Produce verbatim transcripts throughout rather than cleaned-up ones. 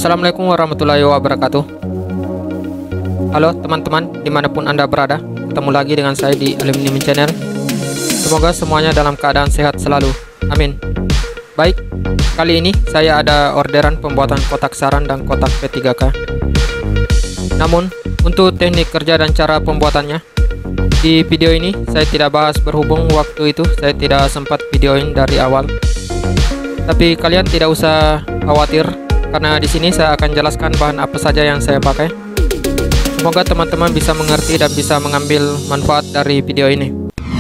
Assalamualaikum warahmatullahi wabarakatuh. Halo teman-teman, dimanapun Anda berada, ketemu lagi dengan saya di Aluminium Channel. Semoga semuanya dalam keadaan sehat selalu, amin. Baik, kali ini saya ada orderan pembuatan kotak saran dan kotak P tiga K. Namun, untuk teknik kerja dan cara pembuatannya, di video ini saya tidak bahas berhubung waktu itu saya tidak sempat videoin dari awal. Tapi kalian tidak usah khawatir, karena di sini saya akan jelaskan bahan apa saja yang saya pakai. Semoga teman-teman bisa mengerti dan bisa mengambil manfaat dari video ini.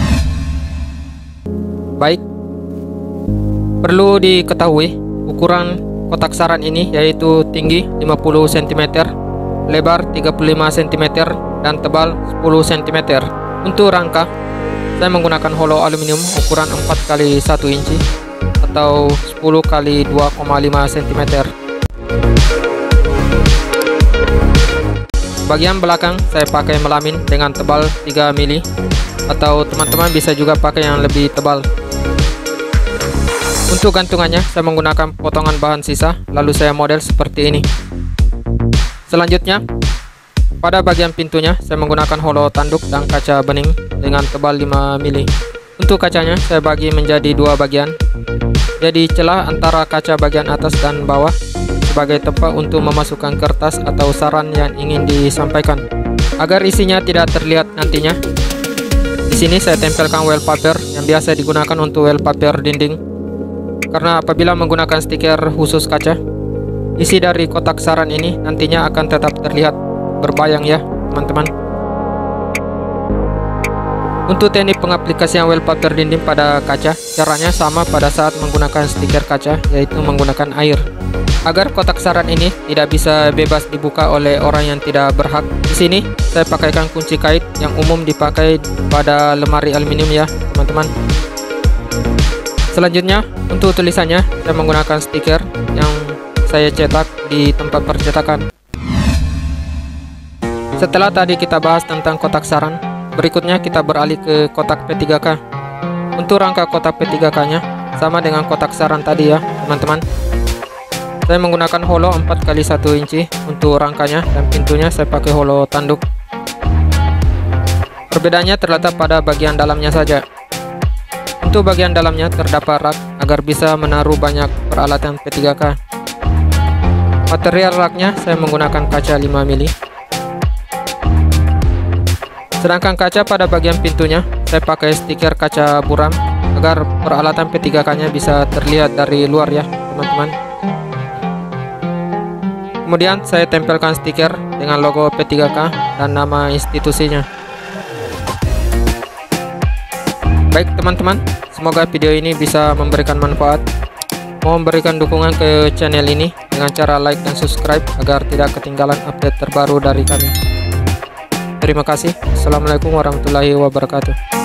Baik, perlu diketahui ukuran kotak saran ini yaitu tinggi lima puluh sentimeter, lebar tiga puluh lima sentimeter, dan tebal sepuluh sentimeter. Untuk rangka, saya menggunakan holo aluminium ukuran empat kali satu inci atau sepuluh kali dua koma lima sentimeter. Bagian belakang saya pakai melamin dengan tebal tiga mili, atau teman-teman bisa juga pakai yang lebih tebal. Untuk gantungannya saya menggunakan potongan bahan sisa, lalu saya model seperti ini. Selanjutnya, pada bagian pintunya saya menggunakan holo tanduk dan kaca bening dengan tebal lima mili. Untuk kacanya saya bagi menjadi dua bagian, jadi celah antara kaca bagian atas dan bawah sebagai tempat untuk memasukkan kertas atau saran yang ingin disampaikan. Agar isinya tidak terlihat nantinya, di sini saya tempelkan wallpaper yang biasa digunakan untuk wallpaper dinding. Karena apabila menggunakan stiker khusus kaca, isi dari kotak saran ini nantinya akan tetap terlihat berbayang ya teman-teman. Untuk teknik pengaplikasian wallpaper dinding pada kaca, caranya sama pada saat menggunakan stiker kaca, yaitu menggunakan air. Agar kotak saran ini tidak bisa bebas dibuka oleh orang yang tidak berhak, di sini saya pakaikan kunci kait yang umum dipakai pada lemari aluminium ya teman-teman. Selanjutnya, untuk tulisannya saya menggunakan stiker yang saya cetak di tempat percetakan. Setelah tadi kita bahas tentang kotak saran, berikutnya kita beralih ke kotak P tiga K. Untuk rangka kotak P tiga K nya sama dengan kotak saran tadi ya teman-teman. Saya menggunakan holo empat kali satu inci untuk rangkanya, dan pintunya saya pakai holo tanduk. Perbedaannya terletak pada bagian dalamnya saja. Untuk bagian dalamnya terdapat rak agar bisa menaruh banyak peralatan P tiga K. Material raknya saya menggunakan kaca lima mili. Sedangkan kaca pada bagian pintunya saya pakai stiker kaca buram agar peralatan P tiga K nya bisa terlihat dari luar ya teman-teman. Kemudian saya tempelkan stiker dengan logo P tiga K dan nama institusinya. Baik teman-teman, semoga video ini bisa memberikan manfaat. Mohon berikan dukungan ke channel ini dengan cara like dan subscribe agar tidak ketinggalan update terbaru dari kami. Terima kasih. Assalamualaikum warahmatullahi wabarakatuh.